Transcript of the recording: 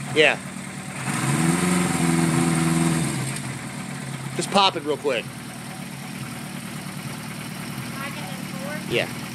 Yeah. Just pop it real quick. Back and then forward. Yeah.